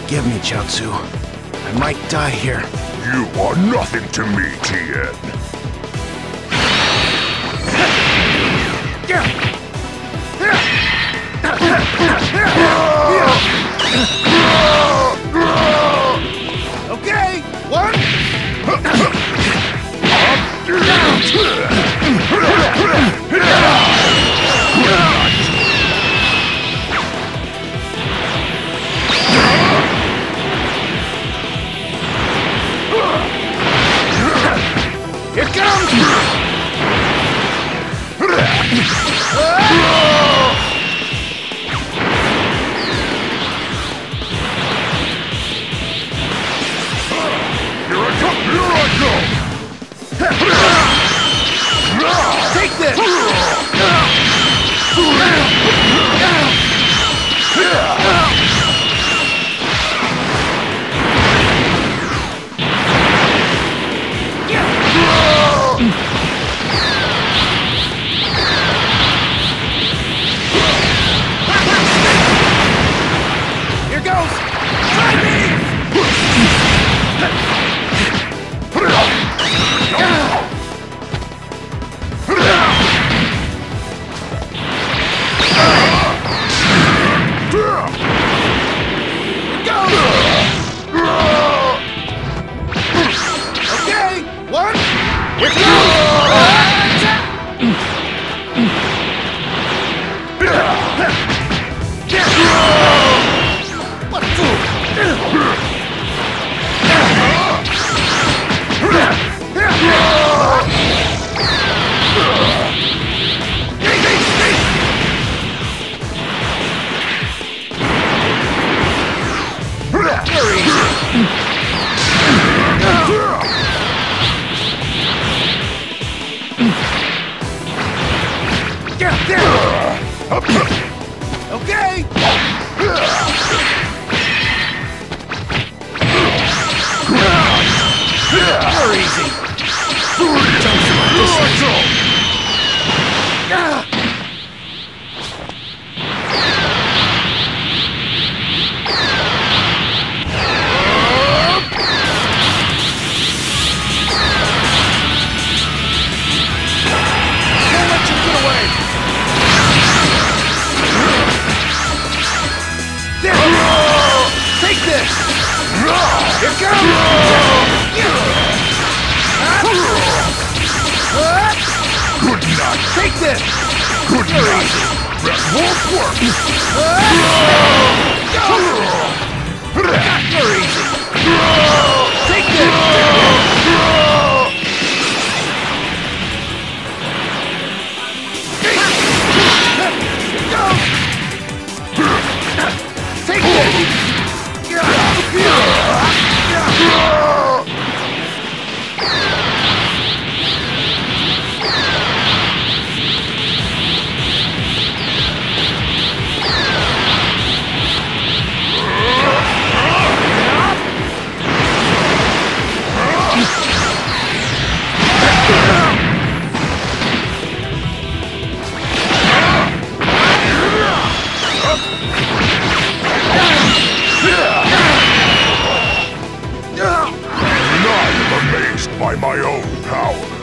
Forgive me, Chaozu. I might die here. You are nothing to me, Tien. Okay, one. Here comes! Take this! Here goes! Try me! Okay, one. Here what a fool! Okay! You're easy! Don't let you get away! Take this! Here comes! Good night. Take this! Good night. That won't work. You're easy! Take this! Take this! By my own power.